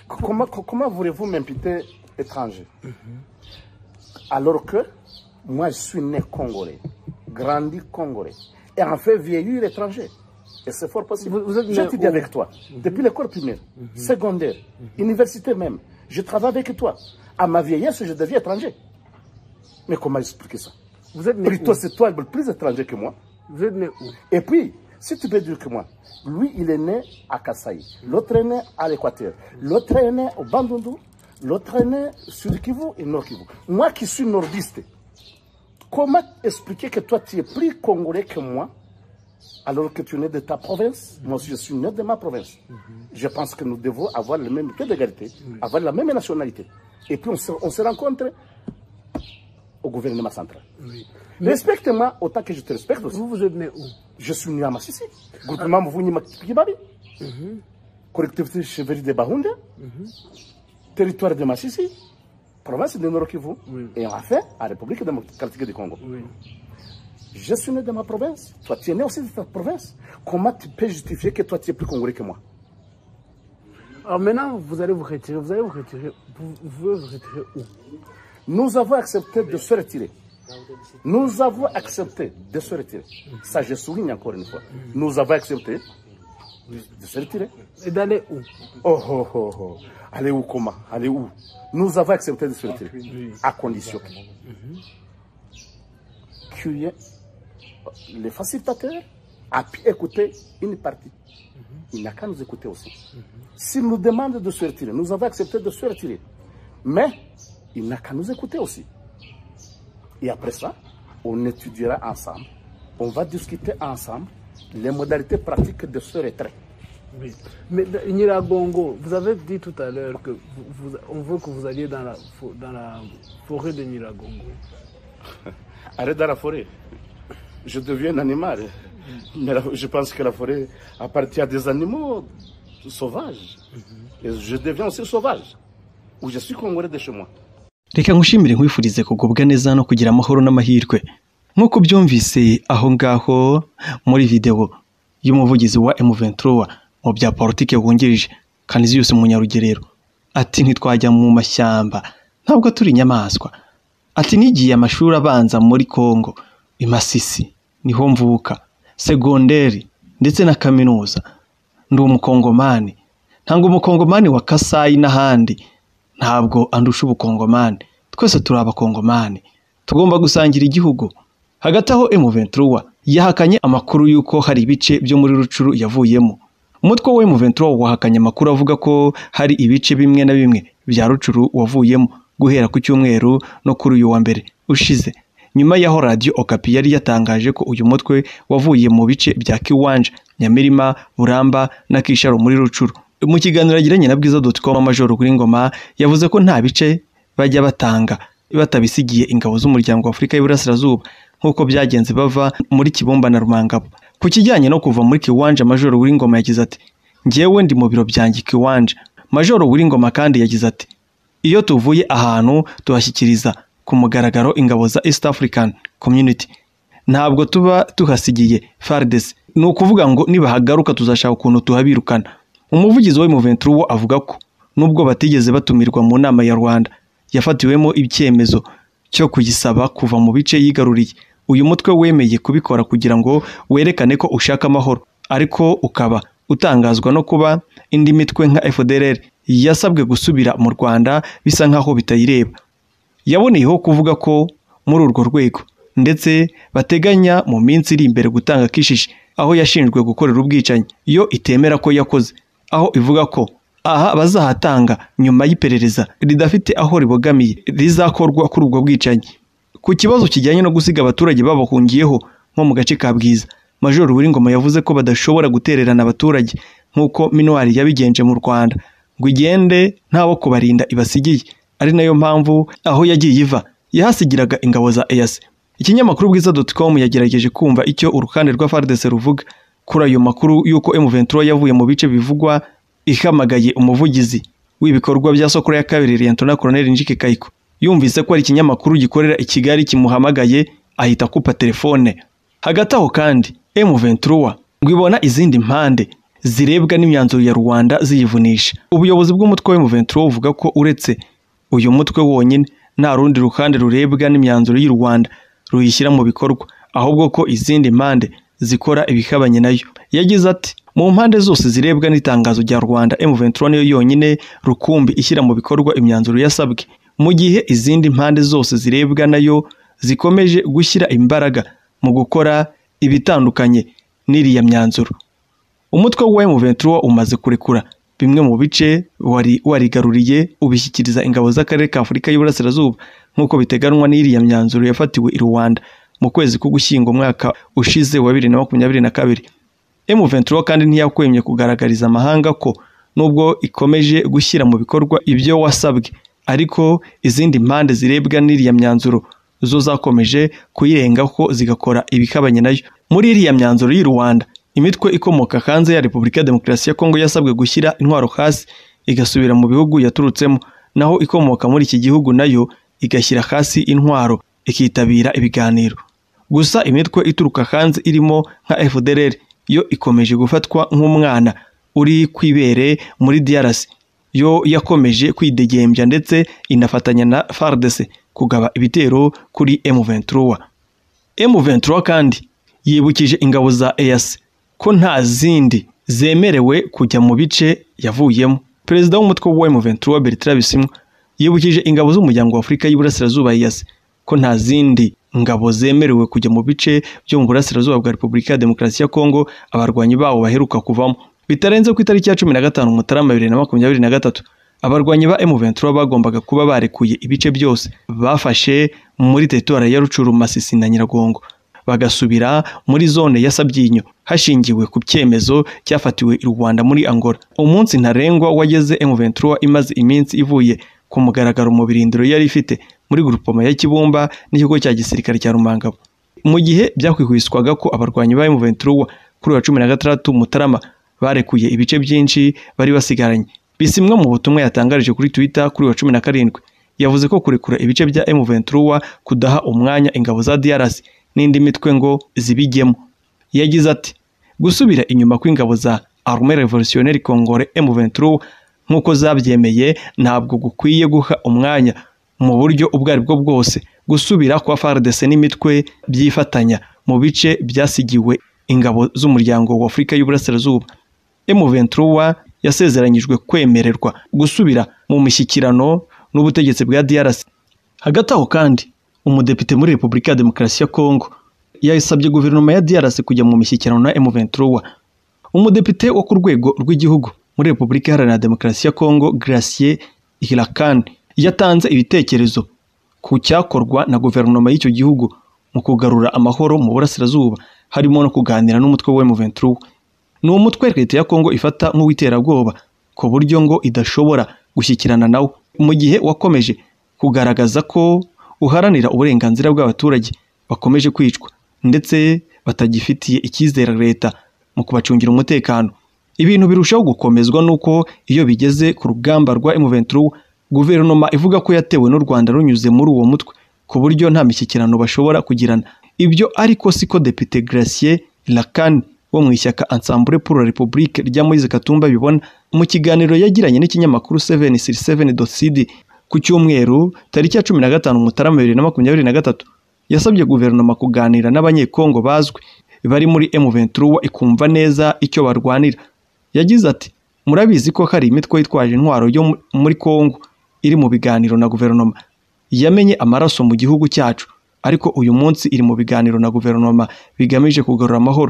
Comment voulez-vous m'imputer étranger? Alors que moi, je suis né congolais, grandi congolais, et en fait vieillir étranger. Et c'est fort possible. J'étudie avec toi, depuis l'école primaire, secondaire, université même. Je travaille avec toi. À ma vieillesse, je deviens étranger. Mais comment expliquer ça? Plutôt, c'est toi le plus étranger que moi. Vous êtes né où? Et puis, si tu peux dire que moi, lui, il est né à Kasaï, l'autre est né à l'Équateur, l'autre est né au Bandundu, l'autre est né sur le Kivu et Nord Kivu. Moi qui suis nordiste, comment expliquer que toi, tu es plus congolais que moi, alors que tu es né de ta province? Moi aussi, je suis né de ma province. Je pense que nous devons avoir le même pied d'égalité, avoir la même nationalité. Et puis, on se rencontre au gouvernement central. Respecte-moi autant que je te respecte aussi. Vous êtes né où? Je suis né à Massissi. Groupement Mvunyi Makibabi. Collectivité chevalier de Bahunda. Territoire de Massissi. Province de Nord Kivu. Et enfin, à la République démocratique du Congo. Je suis né de ma province. Toi, tu es né aussi de ta province. Comment tu peux justifier que toi, tu es plus congolais que moi? Alors maintenant, vous allez vous retirer. Vous voulez vous retirer où? Nous avons accepté de se retirer. Nous avons accepté de se retirer. Ça, je souligne encore une fois. Nous avons accepté de se retirer. Et d'aller où? Oh. Aller où, comment? Aller où? Nous avons accepté de se retirer. À condition qu'il y ait les facilitateurs à écouter une partie. Il n'a qu'à nous écouter aussi. S'il nous demande de se retirer, nous avons accepté de se retirer. Mais il n'a qu'à nous écouter aussi. Et après ça, on étudiera ensemble. On va discuter ensemble les modalités pratiques de ce retrait. Oui. Mais Nyiragongo, vous avez dit tout à l'heure que on veut que vous alliez dans la forêt de Nyiragongo. Arrête dans la forêt. Je deviens un animal. Mais je pense que la forêt appartient à des animaux sauvages. Et je deviens aussi sauvage. Ou je suis congolais de chez moi. Reka ngushimire nkwifurize kugubwa neza no kugira amahoro n'amahirwe. Nkuko byumvise aho ngaho muri video y'umuvugizi wa M23 mu bya politike wungirije Canisius Munyarugerero ati ntitwajya mu mashyamba ntabwo turi inyamaswa. Ati nigiye amashuri abanza muri Kongo imasisi niho mvuka segonderi ndetse na kaminuza ndi umukongomani ntango umukongomani wa Kasayi n'ahandi ntabwo andusha ubukongomani twese turi abakongomani tugomba gusangira igihugu. Hagati aho M23 yahakanye amakuru yuko hari ibice byo muri Rucuru yavuyemo. Umutwe wa M23 wahakanye amakuru avuga ko hari ibice bimwe na bimwe bya Rucuru wavuyemo guhera ku cyumweru no kuri uyu wa mbere ushize, nyuma yaho Radio Okapi yari yatangaje ko uyu mutwe wavuye mu bice bya Kiwanja, Nyamirima, Buramba na Kisharo muri Rucuru. Mu kiganiro yagiranye na Bwiza.com, Major Ngoma yavuze ko nta bice bajya batanga batabisigiye ingabo z'umuryango wa Afurika y'Iburasirazuba nkuko byagenze bava muri Kibumba na Rumangabo. Ku kijyanye no kuva muri Kiwanja, Major Ngoma yagize ati ngewe ndi mu biro byanjye Kiwanja. Major Ngoma kandi yagize ati iyo tuvuye ahantu tuhashyikiriza ku mugaragaro ingabo za East African Community ntabwo tuba tuhasigiye FARDC, ni ukuvuga ngo nibahagaruka tuzashaka ukuntu tuhabirukana. Umuvugizi wa M23 avuga ko nubwo batigeze batumirwa mu nama ya Rwanda yafatiwemo icyemezo cyo kugisaba kuva mu bice yigaruriye, uyu mutwe wemeye kubikora kugira ngo werekane ko ushaka amahoro, ariko ukaba utangazwa no kuba indi mitwe nka FDLR yasabwe gusubira mu Rwanda bisa nkaho bitayireba. Yaboneyeho kuvuga ko muri urwo rwego ndetse bateganya mu minsi iri imbere gutanga kishishi aho yashinjwe gukorera ubwicanyi yo itemera ko yakoze, aho ivuga ko aha bazahatanga nyuma y'iperereza ridafite aho ribogamiye rizakorwa kuri ubwo bwicanyi. Ku kibazo kijyanye no gusiga abaturage babahungiyeho nko mu gace ka Bwiza, Major Ngoma yavuze ko badashobora gutererana abaturage nkuko Minuari yabigenje mu Rwanda ngo igende ntabo kubarinda ibasigiye, ari nayo mpamvu aho yagiye iva yahasigiraga ingabo za EAC. Ikinyamakuru Bwiza.com yagerageje kumva icyo urukande rwa FARDC ruvuga kuri ayo makuru yuko M23 yavuye mu bice bivugwa, ihamagaye umuvugizi w'ibikorwa bya Sokora ya kabiri Lieutenant Colonel Njike Kayiko. Yumvise ko ari ikinyamakuru gikorera i Kigali kimuhamagaye ahita kupa telefone. Hagati aho kandi M23 ngwibona izindi mpande zirebwa n'imyanzuro ya Rwanda ziyivunisha. Ubuyobozi bw'umutwe wa M23 buvuga ko uretse uyu mutwe wonyine nta rundi ruhande rurebwa n'imyanzuro y'u Rwanda ruyishyira mu bikorwa, ahubwo ko izindi mpande zikora ibihabanye nayo. Yagize ati mu mpande zose zirebwa n'itangazo rya Rwanda, M23 niyo yonyine rukumbi ishyira mu bikorwa imyanzuro yasabwe, mu gihe izindi mpande zose zirebwa nayo zikomeje gushyira imbaraga mu gukora ibitandukanye n'iriya myanzuro. Umutwe wa M23 umaze kurekura bimwe mu bice wari warigaruriye ubishyikiriza ingabo z'akarere ka Afurika y'Iburasirazuba nk'uko biteganwa n'iriya myanzuro yafatiwe i Rwanda mu kwezi k'Ugushyingo umwaka ushize wa 2022. M23 kandi ntiyakwemye kugaragariza amahanga ko nubwo ikomeje gushyira mu bikorwa ibyo wasabwe, ariko izindi mpande zirebwa n'iriya myanzuro zo zakomeje kuyirengaho zigakora ibihabanye nayo. Muri iriya myanzuro y'u Rwanda, imitwe ikomoka hanze ya Repubulika ya Demokarasi ya Kongo yasabwe gushyira intwaro hasi igasubira mu bihugu yaturutsemo, naho ikomoka muri iki gihugu nayo igashyira hasi intwaro ikitabira ibiganiro. Gusa imitwe ituruka hanze irimo nka FDLR yo ikomeje gufatwa nk'umwana uri kwibere muri DRC, yo yakomeje kwidegembya ndetse inafatanya na FARDC kugaba ibitero kuri M23. M23 kandi yibukije ingabo za EAC ko nta zindi zemerewe kujya mu bice yavuyemo. Perezida w'umutwe wa M23 Bertrand Bisimwa yibukije ingabo z'umuryango wa Afurika y'Iburasirazuba EAC ko nta zindi ngabo zemerewe kujya mu bice byo mu burasirazuba bwa Repubulika ya Demokarasi ya Kongo abarwanyi bawo baheruka kuvamo. Bitarenze ku itariki ya 15 Mutarama 2023, abarwanyi ba M23 bagombaga kuba barekuye ibice byose bafashe muri territoire ya Rucuru, Masisi na Nyiragongo, bagasubira muri zone ya Sabyinyo hashingiwe ku cyemezo cyafatiwe i Rwanda muri Angola. Umunsi ntarengwa wageze M23 imaze iminsi ivuye ku mugaragaro mu birindiro yari ifite muri grupoma ya Kibumba n'ikigo cya gisirikare cya Rumangabo, mu gihe byakwihwiswaga ko abarwanyi ba M23 kuri wa 16 Mutarama barekuye ibice byinshi bari basigaranye. Bisimwa mu butumwa yatangarije kuri Twitter kuri wa 17 yavuze ko kurekura ibice bya M23 kudaha umwanya ingabo za DRC n'indi mitwe ngo zibigemo. Yagize ati gusubira inyuma kw'ingabo za Armée Révolutionnaire Congolais M23 nk'uko zabyemeye ntabwo gukwiye guha umwanya mu buryo ubwo aribwo bwose gusubira kwa FARDC n'imitwe byifatanya mu bice byasigiwe ingabo z'umuryango wa Afurika y'Iburasirazuba. M23 yasezeranyijwe kwemererwa gusubira mu mishyikirano n'ubutegetsi bwa DRC. Hagati aho kandi umudepite muri Repubulika ya Demokarasi ya Kongo yasabye guverinoma ya DRC kujya mu mishyikirano na M23. Umudepite wo ku rwego rw'igihugu muri Repubulika Iharanira Demokarasi ya Kongo, Gracier Hirakane, yatanze ibitekerezo ku cyakorwa na guverinoma y'icyo gihugu mu kugarura amahoro mu burasirazuba, harimo no kuganira n'umutwe wa M23. Ni umutwe leta ya Kongo ifata nk'uwiterabwoba ku buryo ngo idashobora gushyikirana nawo, mu gihe wakomeje kugaragaza ko uharanira uburenganzira bw'abaturage bakomeje kwicwa ndetse batagifitiye icyizere leta mu kubacungira umutekano. Ibintu birushaho gukomezwa nuko iyo bigeze ku rugamba rwa M23, guverinoma ivuga ko yatewe n'u Rwanda runyuze muri uwo mutwe ku buryo nta mishyikirano bashobora kugirana. Ibyo ariko siko Depite Gracier Hirakane wo mu ishyaka Ensemble pour la République rya Moise Katumbi bibona. Mu kiganiro yagiranye n'ikinyamakuru 7sur7.cd ku cyumweru tariki ya 15 Mutarama 2023, yasabye guverinoma kuganira n'abanyekongo bazwi bari muri M23 ikumva neza icyo barwanira. Yagize ati murabizi ko hari imitwe yitwaje intwaro yo muri Kongo iri mu biganiro na guverinoma, yamenye amaraso mu gihugu cyacu, ariko uyu munsi iri mu biganiro na guverinoma bigamije kugarura amahoro.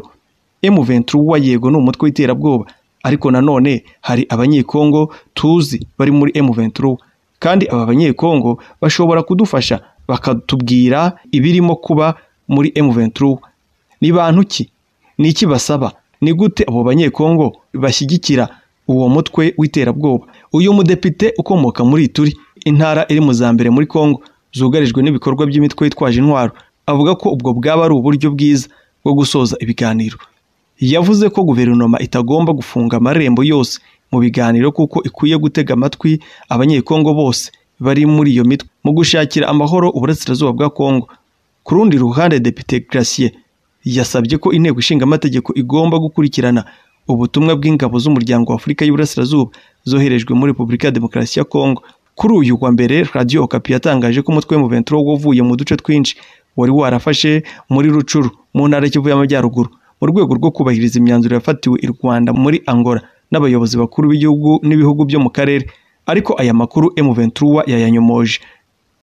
M23 yego ni umutwe w'iterabwoba, ariko nanone hari abanyekongo tuzi bari muri M23, kandi aba banyekongo bashobora kudufasha bakatubwira ibirimo kuba muri M23. Ni bantu ki? Ni iki basaba? Ni gute abo banyekongo bashyigikira uwo mutwe w'iterabwoba? Uyu mudepite ukomoka muri Ituri, intara iri mu za mbere muri Kongo zugarijwe n'ibikorwa by'imitwe yitwaje intwaro, avuga ko ubwo bwaba ari uburyo bwiza bwo gusoza ibiganiro. Yavuze ko guverinoma itagomba gufunga amarembo yose mu biganiro kuko ikwiye gutega amatwi abanyekongo bose bari muri iyo mitwe mu gushakira amahoro uburasirazuba bwa Kongo. Ku rundi ruhande, Depite Gracier yasabye ko inteko ishinga amategeko igomba gukurikirana ubutumwa bw'ingabo z'umuryango wa Afurika y'Iburasirazuba zoherejwe muri Repubulika ya Demokarasi ya Kongo. Kuri uyu wa mbere Radio Okapi yatangaje ko umutwe M23 wavuye mu duce twinshi wari warafashe muri Rucuru mu ntara y'Kivu y'Amajyaruguru mu rwego rwo kubahiriza imyanzuro yafatiwe i Rwanda muri Angola n'abayobozi bakuru b'igihugu n'ibihugu byo mu karere. Ariko aya makuru M23 yayanyomoje.